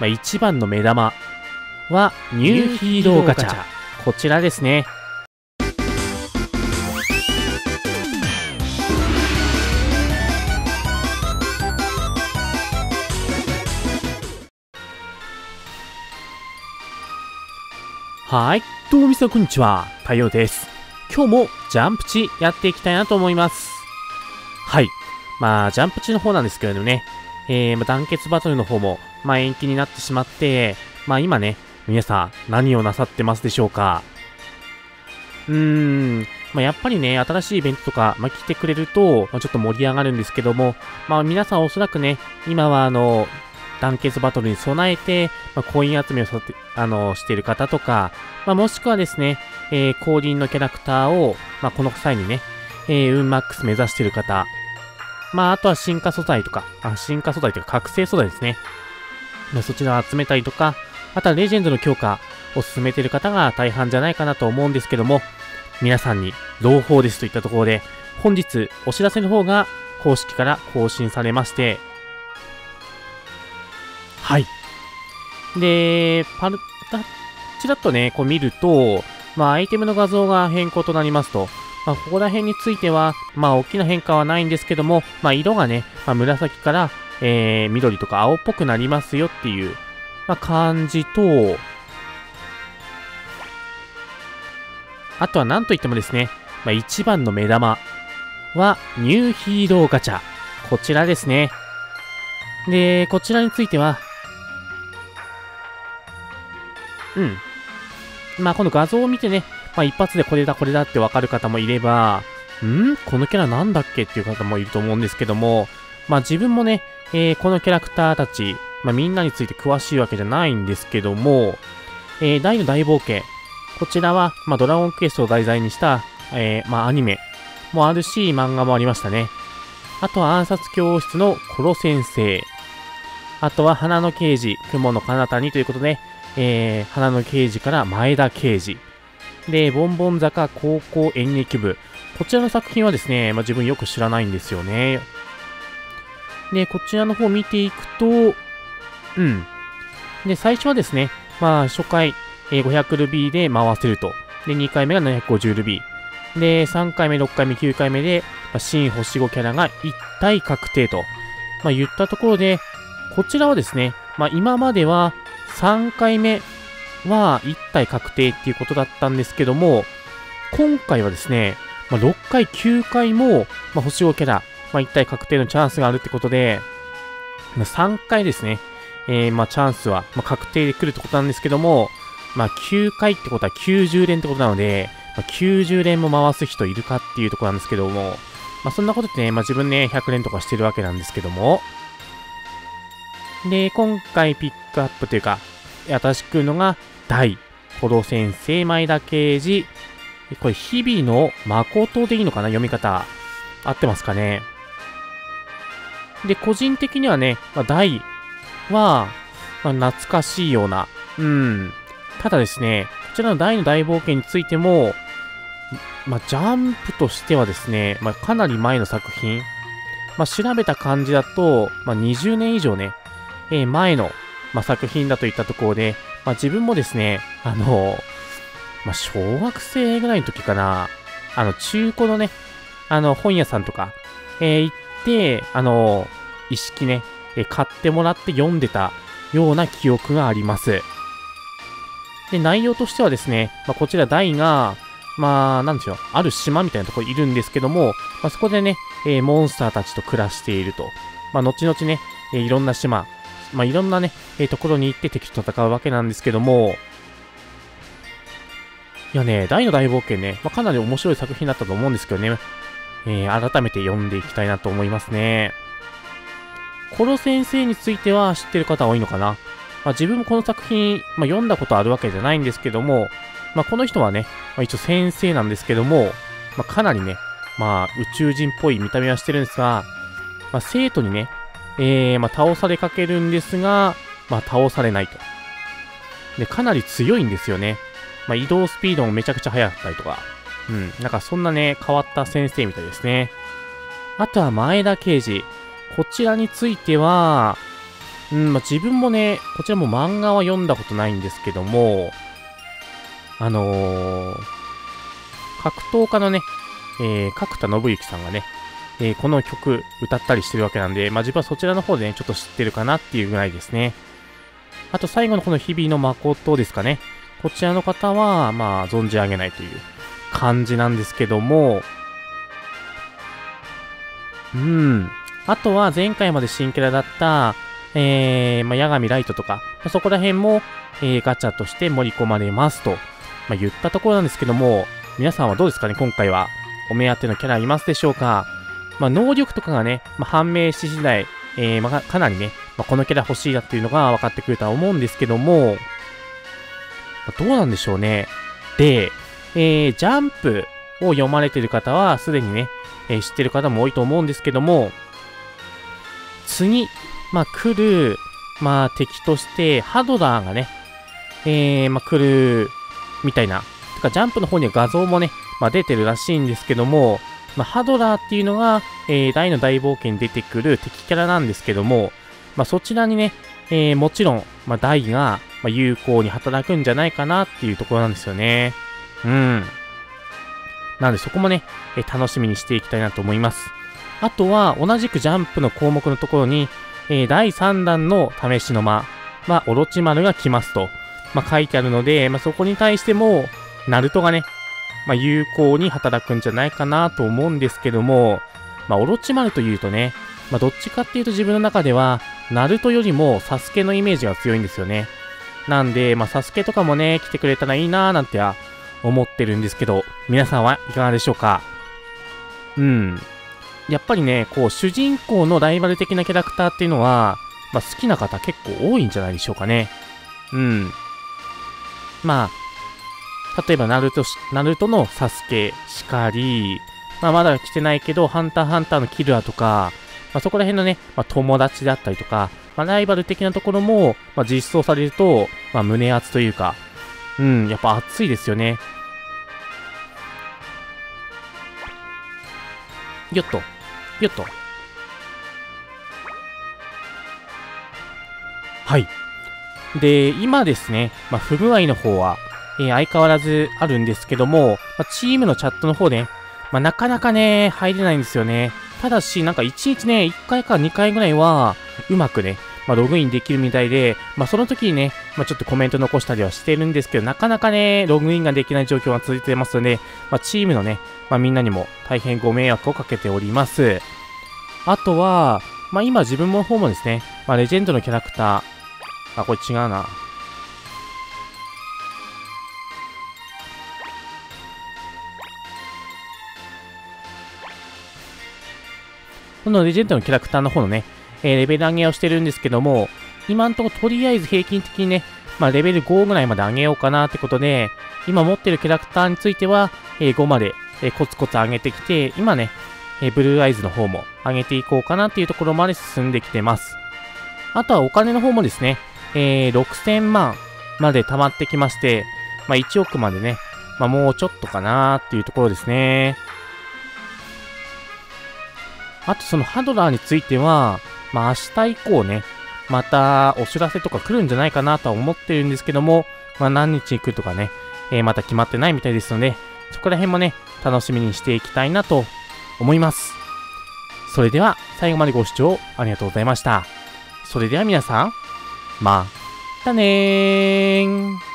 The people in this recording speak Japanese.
一番の目玉はニューヒーローガチャ。こちらですね。はい、どうも皆さんこんにちは、太陽です。今日もジャンプ値やっていきたいなと思います。はい、ジャンプ値の方なんですけれどもね、団結バトルの方も、延期になってしまって、今ね、皆さん何をなさってますでしょうか。やっぱりね、新しいイベントとか、来てくれると、ちょっと盛り上がるんですけども、皆さんおそらくね、今は団結バトルに備えて、コイン集めをしている方とか、もしくはですね、降臨のキャラクターを、この際にね、運マックス目指している方、あとは進化素材とか、覚醒素材ですね。そちらを集めたりとか、あとはレジェンドの強化を進めている方が大半じゃないかなと思うんですけども、皆さんに朗報ですといったところで、本日お知らせの方が公式から更新されまして、はい。で、ちらっとね、こう見ると、アイテムの画像が変更となりますと、ここら辺については、大きな変化はないんですけども、色がね、紫から、緑とか青っぽくなりますよっていう、感じと、あとは何といってもですね、一番の目玉はニューヒーローガチャ。こちらですね。で、こちらについては、この画像を見てね、一発でこれだってわかる方もいれば、このキャラなんだっけっていう方もいると思うんですけども、自分もね、このキャラクターたち、みんなについて詳しいわけじゃないんですけども、大の大冒険。こちらは、ドラゴンクエストを題材にした、アニメもあるし、漫画もありましたね。あとは暗殺教室のコロ先生。あとは花の刑事、雲の彼方にということで、花の刑事から前田刑事。で、ボンボン坂高校演劇部。こちらの作品はですね、自分よく知らないんですよね。で、こちらの方を見ていくと、で、最初はですね、初回、500ルビーで回せると。で、2回目が750ルビー。で、3回目、6回目、9回目で、新星5キャラが1体確定と。言ったところで、こちらはですね、今までは3回目は1体確定っていうことだったんですけども、今回はですね、6回、9回も、星5キャラ、1体確定のチャンスがあるってことで、3回ですね、チャンスは、確定で来るってことなんですけども、9回ってことは90連ってことなので、90連も回す人いるかっていうところなんですけども、そんなことってね、自分ね、100連とかしてるわけなんですけども、で、今回ピックアップというか、新しく来るのが、大、コロ先生、前田刑事、これ、日々の誠でいいのかな読み方。合ってますかね。で、個人的にはね、大は、懐かしいような、ただですね、こちらの大の大冒険についても、ジャンプとしてはですね、かなり前の作品、調べた感じだと、20年以上ね、前の、作品だといったところで、自分もですね、小学生ぐらいの時かな、中古のね、本屋さんとか、行って、一式ね、買ってもらって読んでたような記憶があります。で、内容としてはですね、こちら大が、なんでしょう、ある島みたいなところにいるんですけども、そこでね、モンスターたちと暮らしていると。後々ね、いろんな島、いろんなね、ところに行って敵と戦うわけなんですけども、いやね、大の大冒険ね、かなり面白い作品だったと思うんですけどね、改めて読んでいきたいなと思いますね。コロ先生については知ってる方多いのかな。自分もこの作品、読んだことあるわけじゃないんですけども、この人はね、一応先生なんですけども、かなりね、宇宙人っぽい見た目はしてるんですが、生徒にね、倒されかけるんですが、倒されないと。で、かなり強いんですよね。移動スピードもめちゃくちゃ速かったりとか。なんかそんなね、変わった先生みたいですね。あとは前田刑事。こちらについては、 まあ、自分もね、こちらも漫画は読んだことないんですけども、格闘家のね、角田信之さんがね、この曲歌ったりしてるわけなんで、まあ、自分はそちらの方でね、ちょっと知ってるかなっていうぐらいですね。あと最後のこの日々の誠ですかね。こちらの方は、まあ、存じ上げないという感じなんですけども、あとは前回まで新キャラだった、まあ、八神ライトとか、そこら辺も、ガチャとして盛り込まれますと、まあ、言ったところなんですけども、皆さんはどうですかね、今回は。お目当てのキャラいますでしょうか。まあ、能力とかがね、まあ、判明し次第、まあ、かなりね、まあ、このキャラ欲しいなっていうのが分かってくるとは思うんですけども、まあ、どうなんでしょうね。で、ジャンプを読まれている方は、すでにね、知ってる方も多いと思うんですけども、次、まあ、来る、まあ、敵として、ハドラーがね、まあ、来る、みたいな。てか、ジャンプの方には画像もね、まあ、出てるらしいんですけども、まあ、ハドラーっていうのが、大の大冒険に出てくる敵キャラなんですけども、まあ、そちらにね、もちろん、まあ、大が、まあ、有効に働くんじゃないかなっていうところなんですよね。なのでそこもね、楽しみにしていきたいなと思います。あとは、同じくジャンプの項目のところに、第3弾の試しの間は、オロチマルが来ますと、まあ、書いてあるので、まあ、そこに対しても、ナルトがね、まあ、有効に働くんじゃないかなと思うんですけども、まあ、オロチマルというとね、まあ、どっちかっていうと自分の中では、ナルトよりもサスケのイメージが強いんですよね。なんで、まあ、サスケとかもね、来てくれたらいいなーなんては思ってるんですけど、皆さんはいかがでしょうか。やっぱりね、こう、主人公のライバル的なキャラクターっていうのは、まあ、好きな方結構多いんじゃないでしょうかね。まあ、例えばナルトのサスケしかり、まあ、まだ来てないけど、ハンターハンターのキルアとか、まあ、そこら辺のね、まあ、友達だったりとか、まあ、ライバル的なところも、まあ、実装されると、まあ、胸熱というか、やっぱ熱いですよね。よっと。よっと。はい。で、今ですね、まあ、不具合の方は、相変わらずあるんですけども、まあ、チームのチャットの方ね、まあ、なかなかね、入れないんですよね。ただし、なんか1日ね、1回か2回ぐらいは、うまくね、まあ、ログインできるみたいで、まあ、その時にね、まあ、ちょっとコメント残したりはしてるんですけど、なかなかね、ログインができない状況が続いてますので、まあ、チームのね、まあ、みんなにも大変ご迷惑をかけております。あとは、まあ、今自分の方もですね、まあ、レジェンドのキャラクター、あ、これ違うな。このレジェンドのキャラクターの方のね、レベル上げをしてるんですけども、今んとことりあえず平均的にね、まあレベル5ぐらいまで上げようかなってことで、今持ってるキャラクターについては、5まで、コツコツ上げてきて、今ね、ブルーアイズの方も上げていこうかなっていうところまで進んできてます。あとはお金の方もですね、6000万まで溜まってきまして、まあ1億までね、まあもうちょっとかなーっていうところですね。あとそのハドラーについては、まあ明日以降ね、またお知らせとか来るんじゃないかなとは思ってるんですけども、まあ何日に来るとかね、また決まってないみたいですので、そこら辺もね、楽しみにしていきたいなと思います。それでは最後までご視聴ありがとうございました。それでは皆さん、またねー。